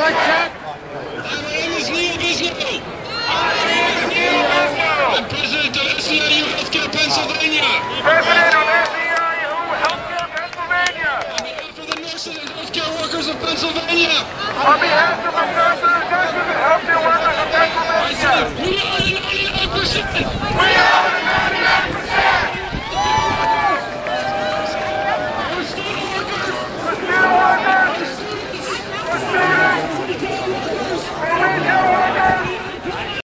check. My name is Neil Bislow. I'm president of SEIU Healthcare Pennsylvania. President of SEIU Healthcare Pennsylvania. On behalf of the nurses and healthcare workers of Pennsylvania. On behalf of the nurses and